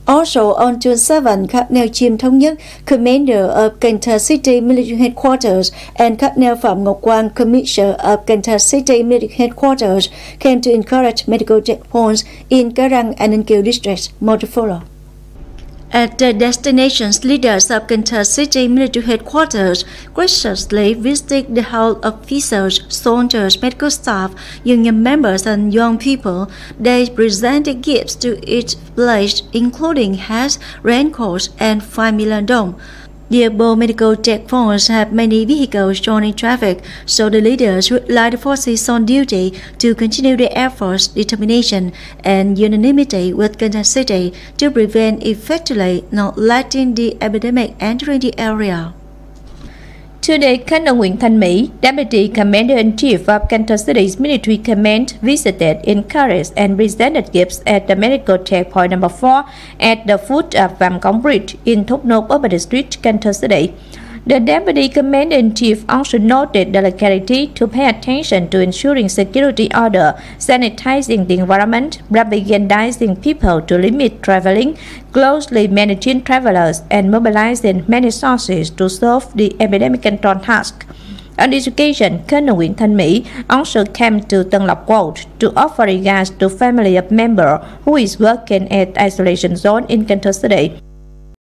Also on June 7, Colonel Chim Thống Nhất, Commander of Can-Tha City Military Headquarters, and Colonel Phạm Ngọc Quang, Commissioner of Can-Tha City Military Headquarters, came to encourage medical checkpoints in Karang and Ankil districts. More to follow. At the destinations, leaders of Can-Tha City Military Headquarters graciously visited the health officers, soldiers, medical staff, union members, and young people. They presented gifts to each village, including hats, raincoats, and 5 million dong. The above medical checkpoints have many vehicles joining traffic, so the leaders would like the forces on duty to continue their efforts, determination, and unanimity with Can-Tha City to prevent effectively not letting the epidemic entering the area. Today, Colonel Nguyễn Thanh Mỹ, Deputy Commander-in-Chief of Can-Tha City's Military Command, visited, encouraged, and presented gifts at the medical checkpoint number 4 at the foot of Vam Cong Bridge in Thốt Nốt Urban District, Can-Tha City. The Deputy Commander-in-Chief also noted the locality to pay attention to ensuring security order, sanitizing the environment, propagandizing people to limit traveling, closely managing travelers, and mobilizing many sources to solve the epidemic control task. On this occasion, Colonel Nguyễn Thanh Mỹ also came to Tân Lộc Quote to offer regards to family of member who is working at isolation zone in Can-Tha City.